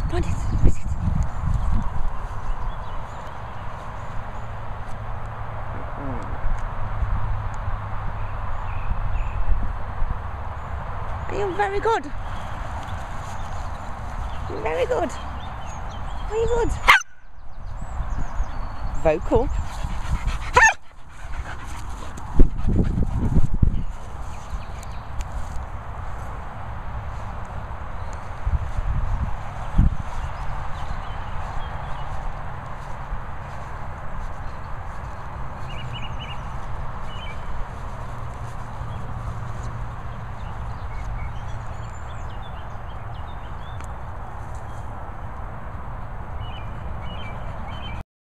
Find it. Where is it? You're very good. You're very good. Very good. Vocal.